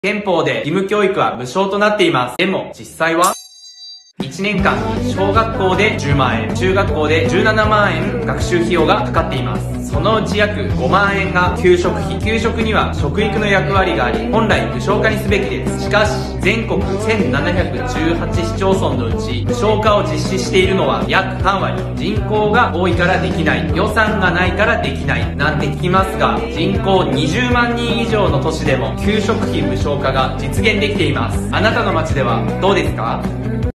憲法で義務教育は無償となっています。でも、実際は1年間に小学校で10万円、中学校で17万円学習費用がかかっています。そのうち約5万円が給食費。給食には食育の役割があり、本来無償化にすべきです。しかし、全国1718市町村のうち、無償化を実施しているのは約半割。人口が多いからできない、予算がないからできない、なんて聞きますが、人口20万人以上の都市でも給食費無償化が実現できています。あなたの街ではどうですか？